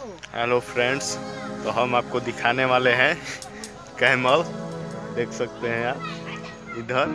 Hello friends, तो हम आपको दिखाने वाले हैं कैमल। देख सकते हैं आप इधर।